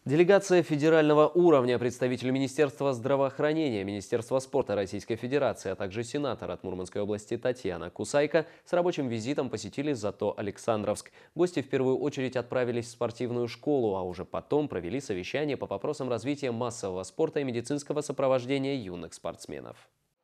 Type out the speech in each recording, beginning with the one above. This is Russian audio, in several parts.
Делегация федерального уровня, представители Министерства здравоохранения, Министерства спорта Российской Федерации, а также сенатор от Мурманской области Татьяна Кусайко с рабочим визитом посетили Зато Александровск. Гости в первую очередь отправились в спортивную школу, а уже потом провели совещание по вопросам развития массового спорта и медицинского сопровождения юных спортсменов.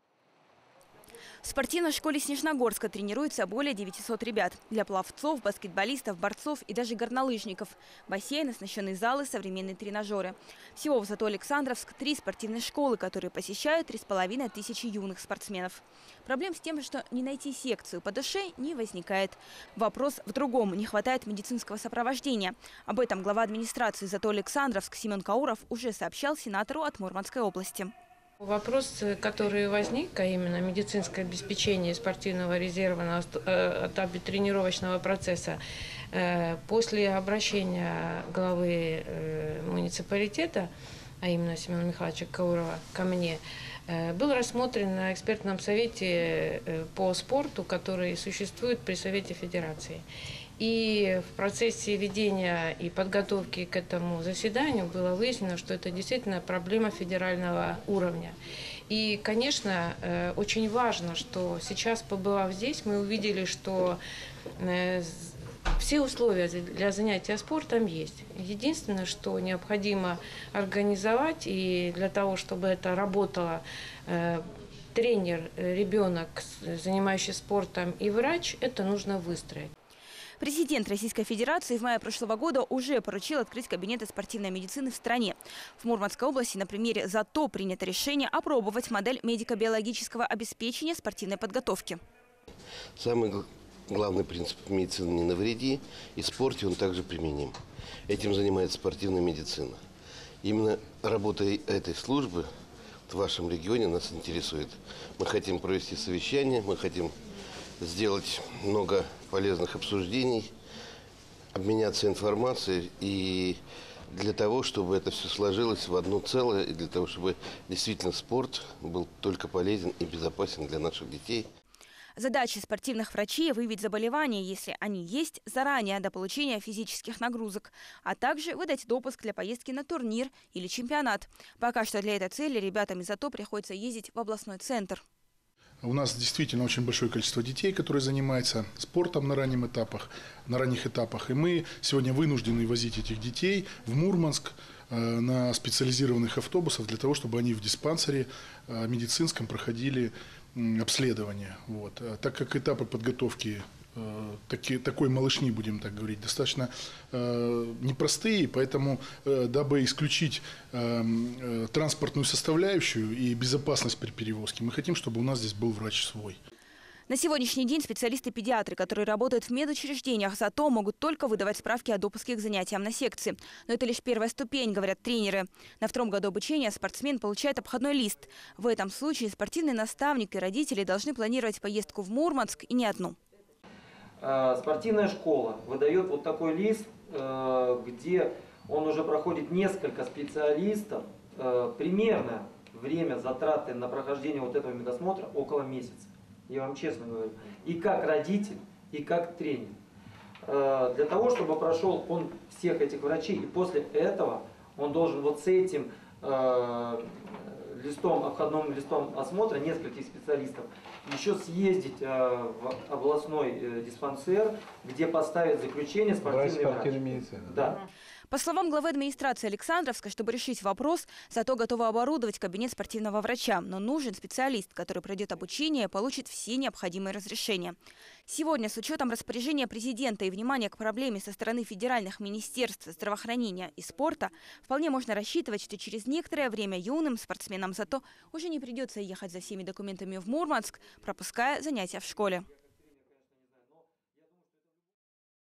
В спортивной школе Снежногорска тренируются более 900 ребят. Для пловцов, баскетболистов, борцов и даже горнолыжников. Бассейн, оснащенные залы, современные тренажеры. Всего в Зато Александровск 3 спортивные школы, которые посещают 3500 юных спортсменов. Проблем с тем, что не найти секцию по душе, не возникает. Вопрос в другом. Не хватает медицинского сопровождения. Об этом глава администрации Зато Александровск Семен Кауров уже сообщал сенатору от Мурманской области. Вопрос, который возник, а именно медицинское обеспечение спортивного резерва от тренировочного процесса, после обращения главы муниципалитета, а именно Семена Михайловича Каурова, ко мне, был рассмотрен на экспертном совете по спорту, который существует при Совете Федерации. И в процессе ведения и подготовки к этому заседанию было выяснено, что это действительно проблема федерального уровня. И, конечно, очень важно, что сейчас, побывав здесь, мы увидели, что все условия для занятия спортом есть. Единственное, что необходимо организовать, и для того, чтобы это работало, тренер, ребенок, занимающийся спортом, и врач, это нужно выстроить. Президент Российской Федерации в мае прошлого года уже поручил открыть кабинеты спортивной медицины в стране. В Мурманской области на примере Зато принято решение опробовать модель медико-биологического обеспечения спортивной подготовки. Самый главный принцип медицины – не навреди, и в спорте он также применим. Этим занимается спортивная медицина. Именно работа этой службы в вашем регионе нас интересует. Мы хотим провести совещание, мы хотим сделать много полезных обсуждений, обменяться информацией и для того, чтобы это все сложилось в одно целое, и для того, чтобы действительно спорт был только полезен и безопасен для наших детей. Задача спортивных врачей – выявить заболевания, если они есть, заранее до получения физических нагрузок, а также выдать допуск для поездки на турнир или чемпионат. Пока что для этой цели ребятам из Зато приходится ездить в областной центр. У нас действительно очень большое количество детей, которые занимаются спортом на ранних этапах. И мы сегодня вынуждены возить этих детей в Мурманск на специализированных автобусах для того, чтобы они в диспансере медицинском проходили обследование. Вот. Так как этапы подготовки такой малышни, будем так говорить, достаточно непростые, поэтому, дабы исключить транспортную составляющую и безопасность при перевозке, мы хотим, чтобы у нас здесь был врач свой. На сегодняшний день специалисты-педиатры, которые работают в медучреждениях Зато, могут только выдавать справки о допуске к занятиям на секции. Но это лишь первая ступень, говорят тренеры. На втором году обучения спортсмен получает обходной лист. В этом случае спортивный наставник и родители должны планировать поездку в Мурманск и не одну. Спортивная школа выдает вот такой лист, где он уже проходит несколько специалистов. Примерно время затраты на прохождение вот этого медосмотра около месяца. Я вам честно говорю. И как родитель, и как тренер. Для того, чтобы прошел он всех этих врачей, и после этого он должен вот с этим обходным листом осмотра нескольких специалистов еще съездить в областной диспансер, где поставят заключение спортивный врач. Да. По словам главы администрации Александровска, чтобы решить вопрос, Зато готова оборудовать кабинет спортивного врача. Но нужен специалист, который пройдет обучение и получит все необходимые разрешения. Сегодня, с учетом распоряжения президента и внимания к проблеме со стороны федеральных министерств здравоохранения и спорта, вполне можно рассчитывать, что через некоторое время юным спортсменам Зато уже не придется ехать за всеми документами в Мурманск, пропуская занятия в школе.